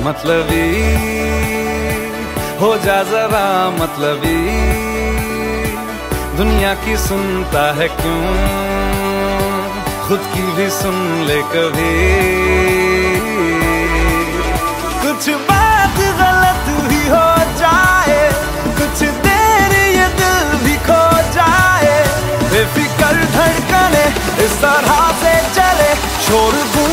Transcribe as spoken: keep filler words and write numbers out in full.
मतलबी हो जा जरा मतलबी, दुनिया की सुनता है क्यों, खुद की भी सुन ले कभी। कुछ बात गलत भी हो जाए, कुछ देर ये दिल भी खो जाए, बेफिक्र धड़कने इस तरह से चले, शोर